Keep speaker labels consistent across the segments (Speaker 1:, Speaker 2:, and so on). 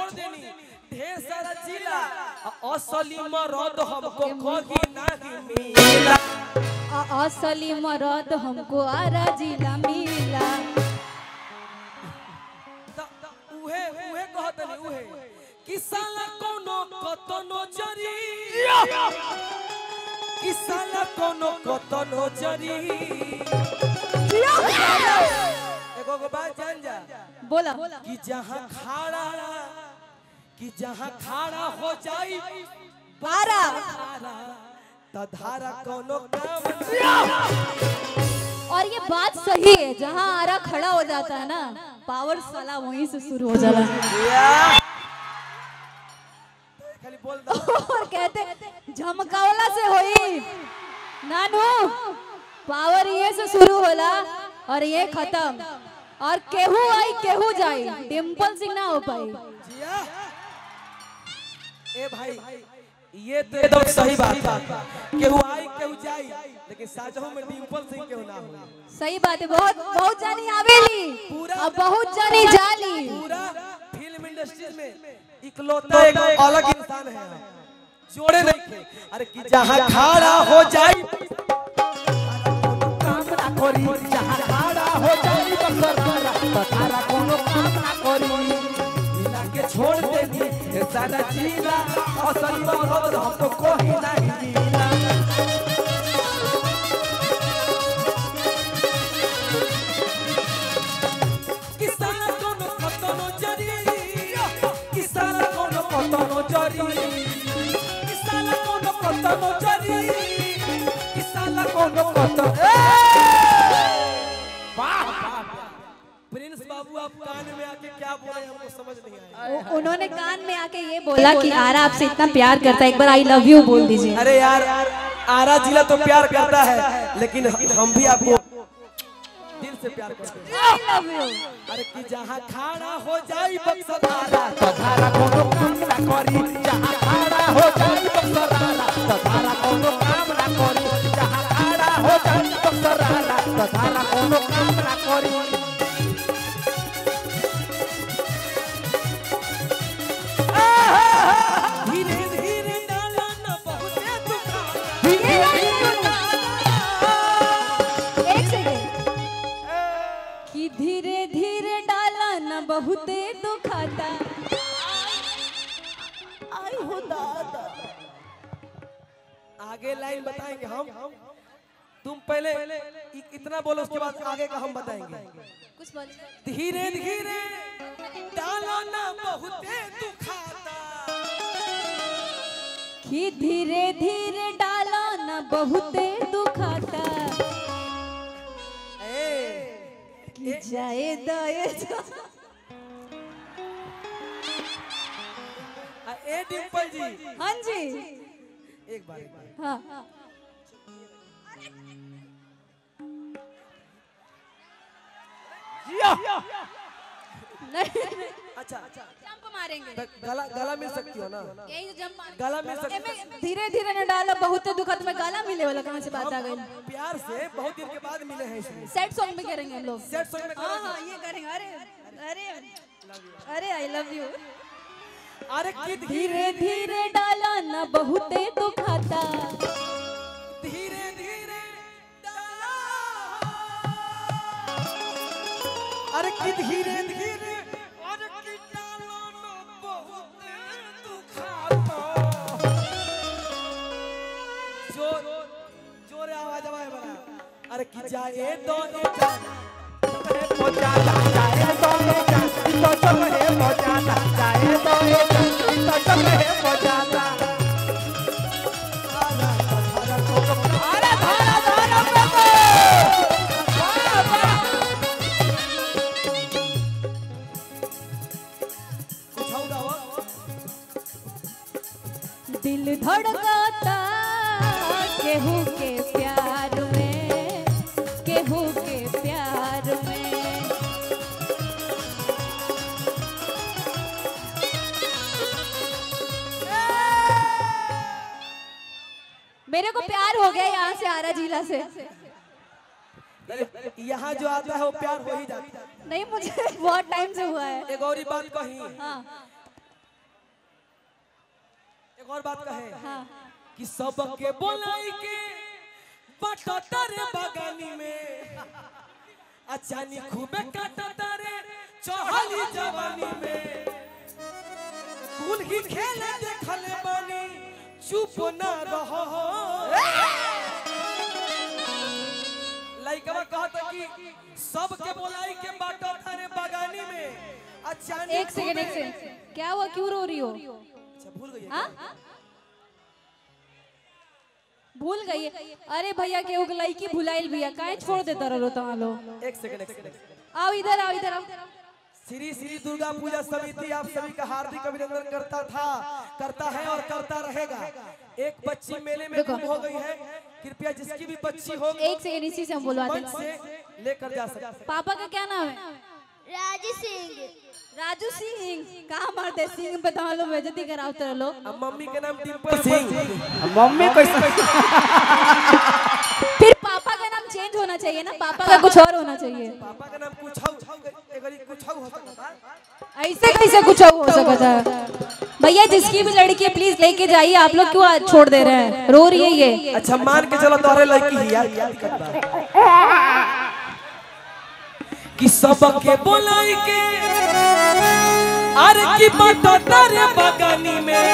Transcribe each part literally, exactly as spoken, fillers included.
Speaker 1: छोड़ देनी ढेर सारा जिला असली मरद हमको कहीं नहीं मिला
Speaker 2: असली मरद हमको आरा जिला मिला
Speaker 1: उहे उहे कहत नहीं उहे कि साला कोनो कतनो जरी कि साला कोनो कतनो जरी एगो को बात जान जा
Speaker 2: बोला
Speaker 1: कि जहां खाड़ा कि जहां खाड़ा हो जाई
Speaker 2: बारा
Speaker 1: त धारा कोनो काम
Speaker 2: और ये बात सही है जहाँ आरा खड़ा हो जाता है ना पावर साला वहीं से शुरू हो जाता है
Speaker 1: खाली बोल दो
Speaker 2: और कहते झमकावला से होई नानू पावर ये से शुरू होला और ये खत्म और केहू आई केहू जाई डिम्पल सिंह ना हो पाई
Speaker 1: जिया ए भाई ये तो एकदम सही बात है केहू आई केहू जाई लेकिन साजहू में डिम्पल सिंह केहू ना हो
Speaker 2: सही बात है बहुत बहुत जानी आवेली और बहुत जानी जाली
Speaker 1: पूरा फिल्म इंडस्ट्री में इकलौता एक अलग इंसान है जोड़े नहीं थे अरे कि जहां खड़ा हो जाए काम ना करी जहां खड़ा हो जाए तारा कोनो काम ना करी मिला के छोड़ देनी सारा जिला असली मरद हमको कोई नहीं मिला किसाना कोनो कतनो जरी किसाना कोनो कतनो जरी किसाना कोनो कतनो जरी किसाना कोनो कतनो वाह प्रिंस बाबू आप कान में आके क्या बोले हमको समझ नहीं आया
Speaker 2: उन्होंने कान में आके ये बोला कि आरा आपसे इतना प्यार करता है एक बार आई लव यू बोल दीजिए
Speaker 1: अरे यार आरा जिला तो प्यार करता है लेकिन हम भी आपको दिल से प्यार करते हैं
Speaker 2: आई लव यू
Speaker 1: अरे कि जहां खाड़ा हो जाई बक्सर आरा तो धारा कोनो काम ना करी जहां खाड़ा हो जाई बक्सर आरा तो धारा कोनो काम ना करी जहां खाड़ा हो जाई बक्सर आरा तो धारा कोनो काम ना करी धीरे धीरे डाला ना बहुते दुखाता
Speaker 2: एक सेकंड कि धीरे धीरे डाला ना बहुते दुखाता आई हो दादा
Speaker 1: आगे लाइन बताएंगे हम तुम पहले इतना बोलो उसके बाद आगे का हम बताएंगे
Speaker 2: कुछ बोल
Speaker 1: धीरे धीरे डाला ना बहुते दुखाता
Speaker 2: कि धीरे धीरे डाला ना बहुते दुखाता
Speaker 1: ए
Speaker 2: कि जाए दाए
Speaker 1: ए डिम्पल जी
Speaker 2: हाँ जी
Speaker 1: एक बार एक बार
Speaker 2: हाँ
Speaker 1: अच्छा
Speaker 2: जंप मारेंगे
Speaker 1: गला गला मिल सकती हो ना
Speaker 2: यही जंप
Speaker 1: गला मिल सकती
Speaker 2: धीरे धीरे न डाला बहुत दुखत में गाला मिले वाला कहाँ से बात आ गई
Speaker 1: प्यार से बहुत दिन के बाद मिले हैं इसमें
Speaker 2: सेट सॉन्ग में करेंगे हम लोग
Speaker 1: सेट सॉन्ग में
Speaker 2: हाँ हाँ ये करेंगे अरे अरे अरे आई लव यू
Speaker 1: अरे कि
Speaker 2: धीरे धीरे डाला ना बहुते दुखाता
Speaker 1: धीरे धीरे डाला अरे कि धीरे धीरे अरे कि डाला ना बहुत दुखाता जोर जोर आवाज आवाज बना अरे कि जाए तो पहुंचाता जाए तो तो सब है पहुंचाता जाए तो तो सब है पहुंचाता अरे धारा धारा बाबा कुछ होगा वो
Speaker 2: दिल धड़काता केहू के प्यार में केहू के प्यार में मेरे को प्यार हो गया यहाँ से आरा जिला से
Speaker 1: यहाँ जो आता है वो प्यार हो ही जाता है
Speaker 2: नहीं मुझे बहुत टाइम से हुआ है
Speaker 1: एक और ही बात कही
Speaker 2: हाँ
Speaker 1: एक और बात कहे
Speaker 2: हाँ
Speaker 1: कि सबके बोलाई के बाटा तारे बगानी में अचानी खूबे काटा तारे चढ़ली जवानी में कुल ही खेले देखले बानी चुप ना रहो लइकवा कहता कि सबके बोलाई के बाटा तारे बगानी में अचानी
Speaker 2: एक सेकंड एक सेकंड क्या हुआ क्यों रो रही हो
Speaker 1: अच्छा भूल गई
Speaker 2: हाँ भूल गई है? अरे भैया के उग लड़की भुलाइल भैया काहे छोड़ देता रहो तुम लोग
Speaker 1: एक सेकंड एक सेकंड
Speaker 2: आओ इधर आओ इधर आओ
Speaker 1: श्री श्री दुर्गा पूजा समिति आप सभी का हार्दिक अभिनंदन करता था करता है और करता रहेगा। एक बच्ची मेले में गुम हो गई है, कृपया जिसकी भी बच्ची हो
Speaker 2: एक सेकंड इसी से हम बुलवाते
Speaker 1: मंच
Speaker 2: हैं।
Speaker 1: से लेकर जा सकते हैं।
Speaker 2: पापा का क्या नाम है?
Speaker 3: राजू सिंह।
Speaker 2: राजू सिंह। कहाँ मारते सिंह बता लो बेइज्जती कराओ तेरे लोग।
Speaker 1: अब मम्मी का नाम डिम्पल सिंह।
Speaker 4: मम्मी कैसे
Speaker 2: फिर पापा का नाम चेंज होना चाहिए ना, पापा का कुछ और होना चाहिए।
Speaker 1: पापा का नाम कुछ कुछ हो सकता है,
Speaker 2: ऐसे कैसे कुछ हो सकता है? भैया जिसकी भी लड़की है प्लीज लेके जाइए, आप लोग क्यों छोड़ दे रहे हैं? रो रही है ये।
Speaker 1: अच्छा मान के चलो तोहरे लड़की ही यार दिक्कत बा कि सबके बोलाई के अरे की बात तारे बगानी में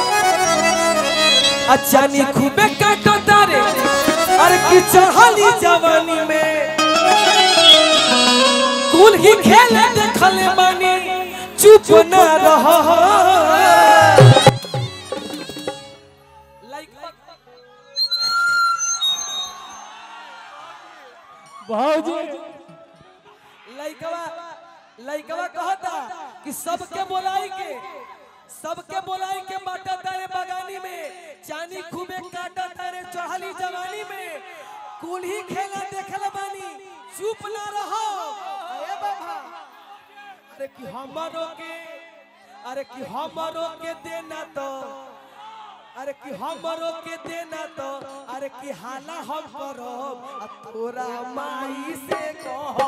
Speaker 1: अच्छा नी खूबे काटो तारे अरे की चढ़ली जवानी में कुल ही खेले देखले बानी चुप ना रहो
Speaker 4: भाऊजी
Speaker 1: लइकवा लइकवा कहता कि सबके बोलाई के सबके बोलाई के बाटा तारे बगानी में चांदी खूबे काटा तारे चढ़ली जवानी में कुल ही खेला देखले बानी चुप ना रहो अरे बाबा अरे कि हमारो के अरे कि हमारो के देना तो अरे कि हमारो के देना तो अरे कि हाला हम करो तोरा माई से कहो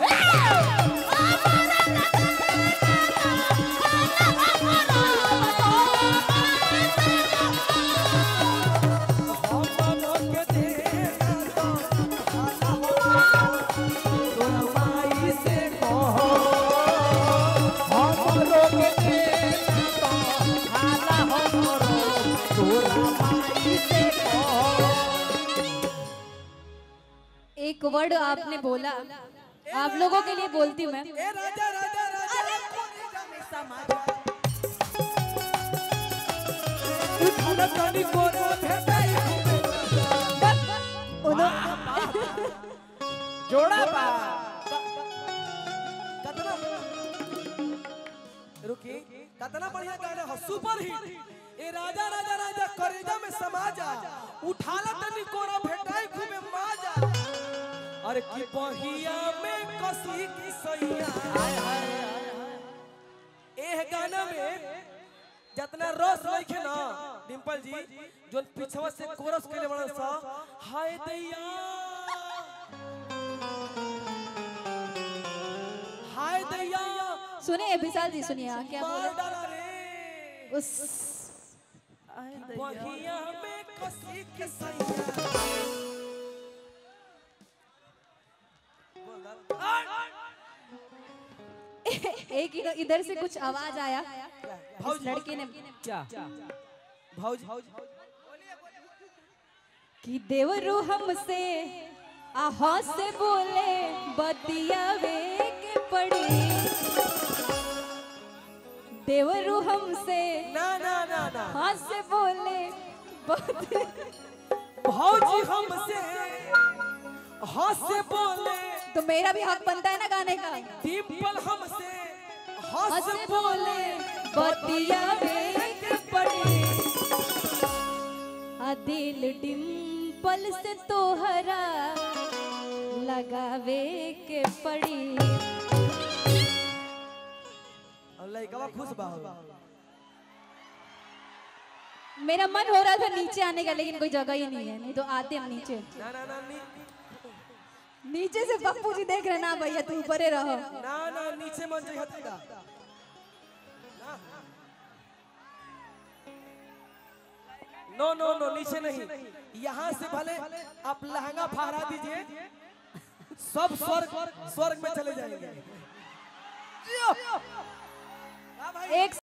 Speaker 2: एक वर्ड आपने बोला, आप लोगों के लिए बोलती हूँ मैं।
Speaker 1: ए राजा राजा राजा उठाना कानी कोरा भेटाई
Speaker 4: जोड़ा बा
Speaker 1: कतना रुकी कतना बढ़िया गाना है सुपर हिट ए राजा राजा राजा करेजा में समा जा उठाला तनी कोरा भेटाई खूबे माजा अरे की बहिया में कसी की सैया हाय हाय एह गाना में जितना रस लिखे ना डिंपल जी जोन पिछवा से कोरस के बड़ा सा हाय दैया हाय दैया
Speaker 2: सुनिए विशाल जी सुनिए क्या
Speaker 1: मार
Speaker 2: बोले
Speaker 1: डाला रे
Speaker 2: उस
Speaker 1: बहिया में कसी की सैया
Speaker 2: एक इधर इधर से कुछ आवाज आया, इस लड़के ने
Speaker 4: क्या
Speaker 1: भौज
Speaker 2: कि देवरू हमसे आहा से बोले बतियावे के पड़ी, देवरू हमसे
Speaker 1: ना ना ना ना
Speaker 2: हाथ से बोले बति-
Speaker 1: भौजी हमसे हाथ से बोले
Speaker 2: तो मेरा भी हक बनता है ना गाने का।
Speaker 1: डिंपल हमसे हाथ
Speaker 2: हाथ
Speaker 1: से
Speaker 2: से बोले बतियावे के पड़ी, आ दिल डिंपल से तोहरा लगावे के पड़ी।
Speaker 1: और लइकवा खुश बा
Speaker 2: मेरा मन हो रहा था नीचे आने का लेकिन कोई जगह ही नहीं है, नहीं तो आते हम नीचे।
Speaker 1: ना ना ना नी,
Speaker 2: नीचे से पप्पू जी देख रहे ना भैया तू ऊपर रहो।
Speaker 1: ना ना नीचे मन जाई हतेगा नो नो नो नीचे नहीं, यहाँ से भले आप लहंगा फहरा दीजिए, सब स्वर्ग स्वर्ग में चले जाएंगे।
Speaker 2: एक